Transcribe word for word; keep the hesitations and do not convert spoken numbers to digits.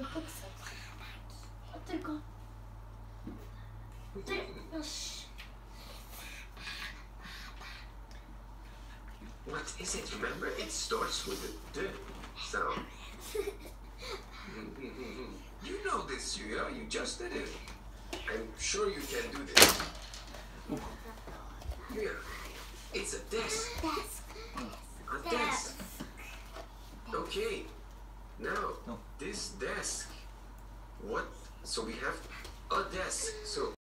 っぽくさ合ってるか合ってるよし What is it? Remember, it starts with a D sound. You know this, Yuya. You just did it. I'm sure you can do this. Yuya, it's a desk. Desk. A desk. Okay. Now, this desk. What? So we have a desk. So